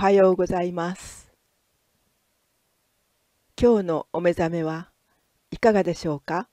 はようございます。今日のお目覚めはいかがでしょうか？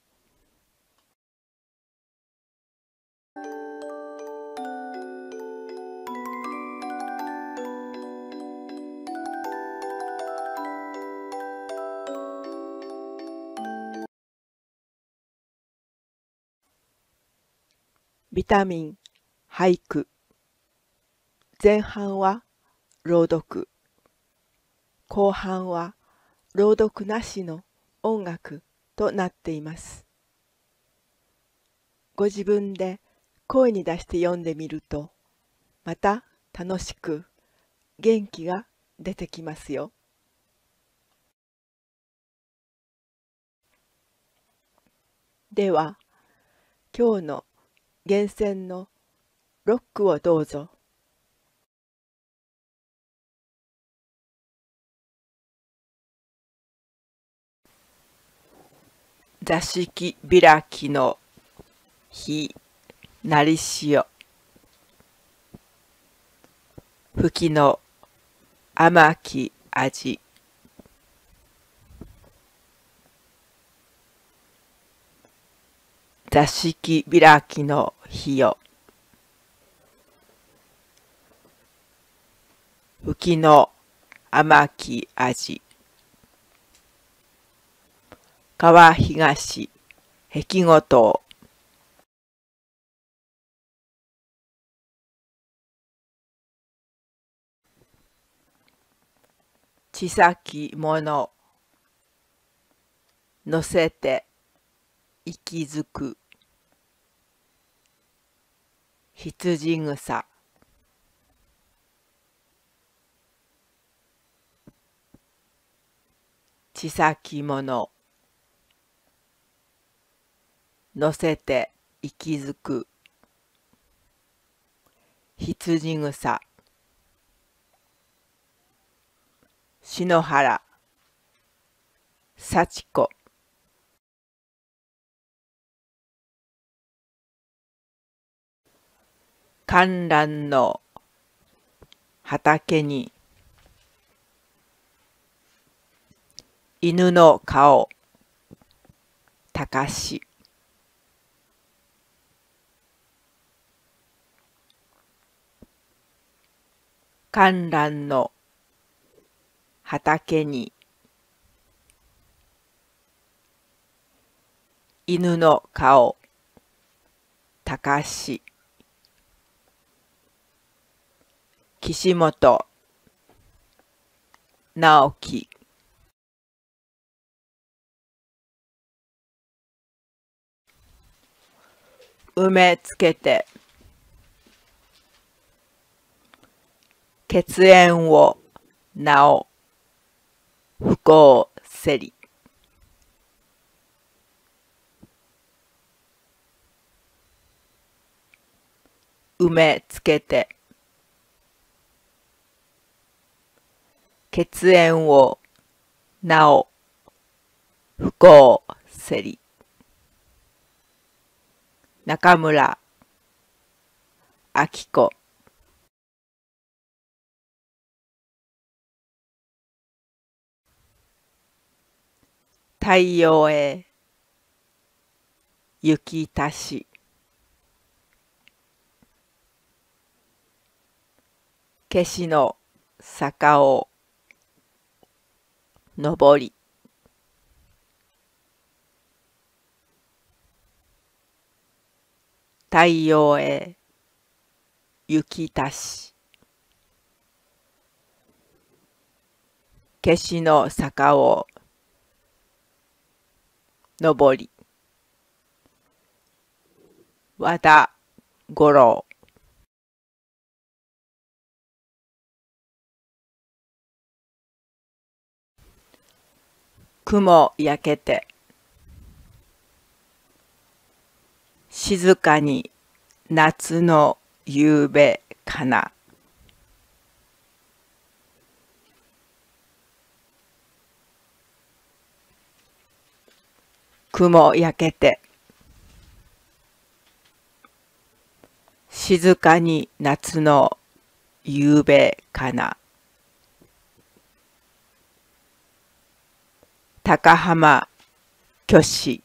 ビタミン、俳句。前半は朗読、後半は朗読なしの音楽となっています。ご自分で声に出して読んでみると、また楽しく元気が出てきますよ。では、今日の厳選のロックをどうぞ。座敷開きの日なりしお。吹きの甘き味。座敷開きの日よ。吹きの甘き味。川東碧梧桐。ちさきもの乗せて息づく。羊草。ちさきもの乗せて息づく。羊草。篠原幸子。観覧の畑に犬の顔。たかし。観覧の畑に犬の顔。たかし。岸本直樹。埋めつけて血縁をなお不幸せり。埋めつけて血縁をなお不幸せり。中村明子。太陽へ行きたし。消しの坂を登り。太陽へ行きたし。消しの坂を登り。和田五郎。雲焼けて静かに夏の夕べかな。雲焼けて静かに夏の夕べかな。 高浜虚子。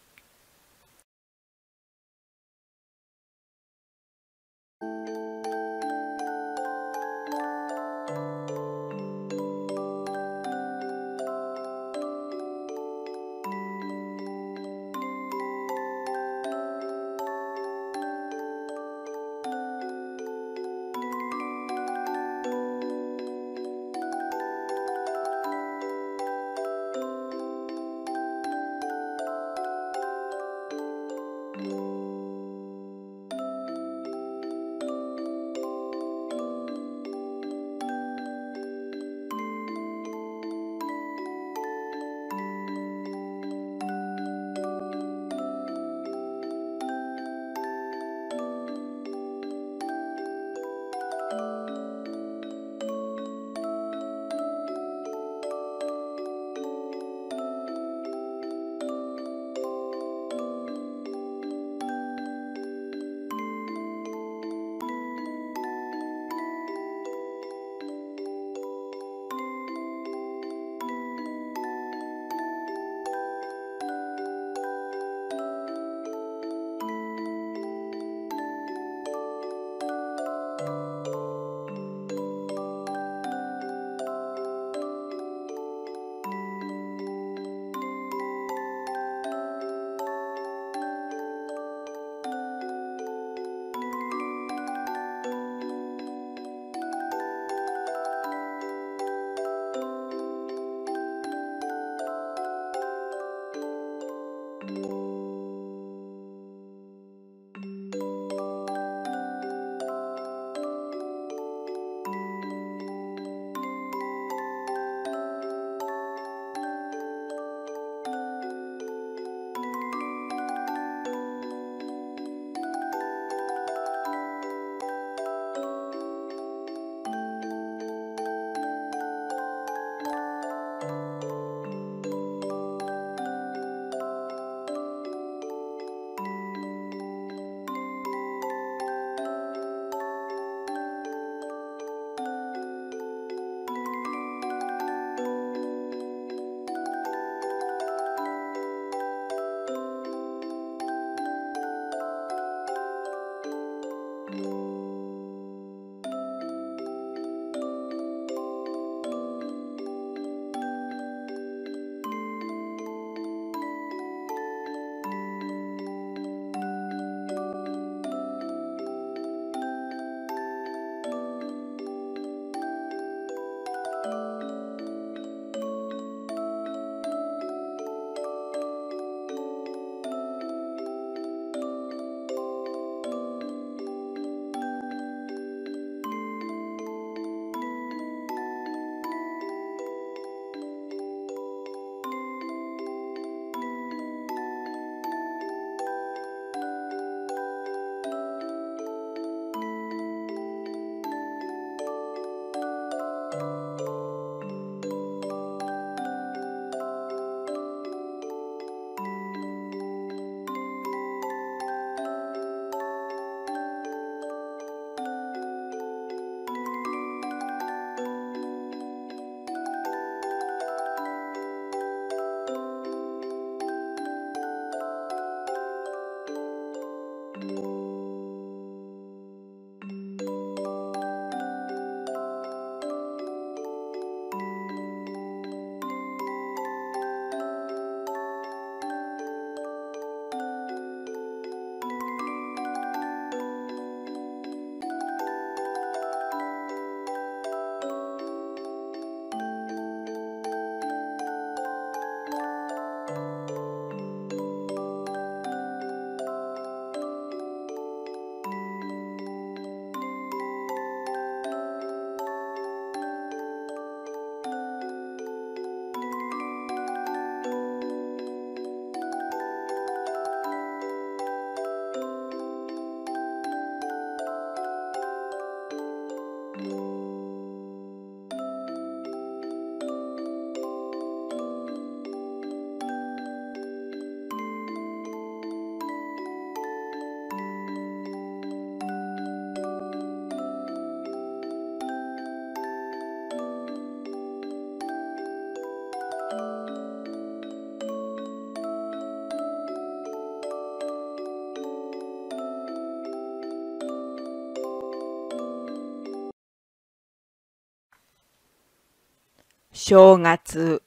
正月、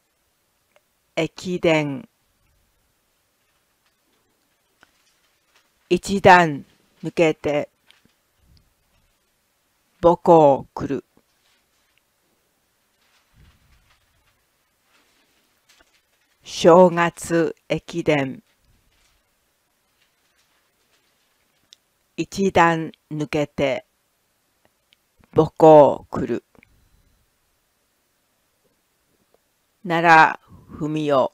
駅伝、一段抜けて、母校来る。正月駅伝、一段抜けて、母校来る。奈良文雄。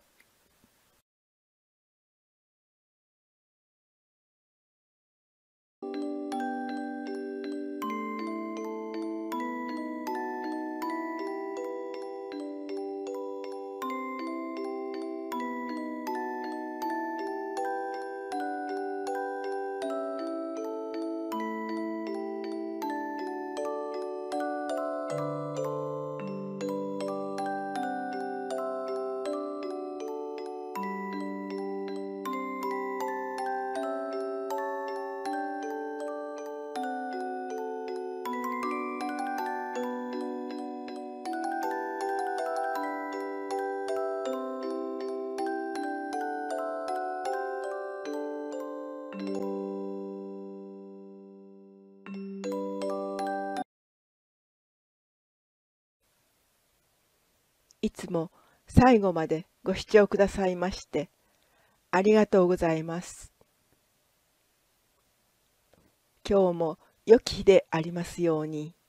いつも最後までご視聴くださいましてありがとうございます。今日も良き日でありますように。